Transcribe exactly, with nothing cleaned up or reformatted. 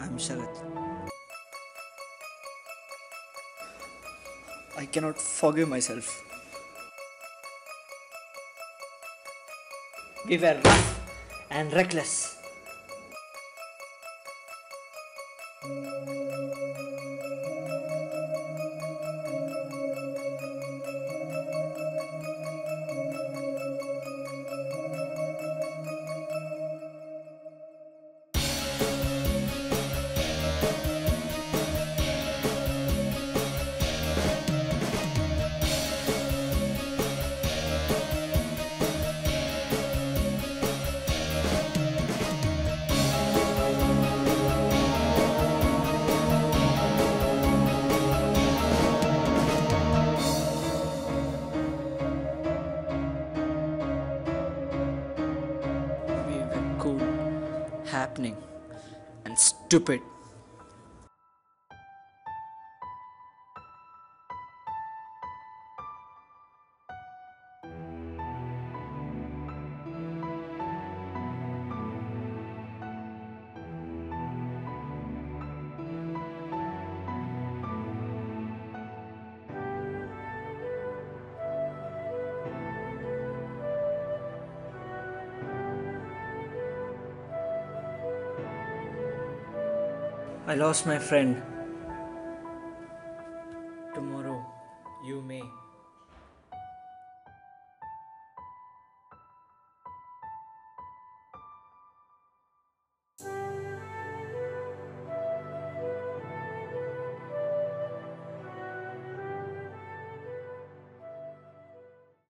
I'm Sharath. I cannot forgive myself. We were rough and reckless. We were cool, happening, and stupid. I lost my friend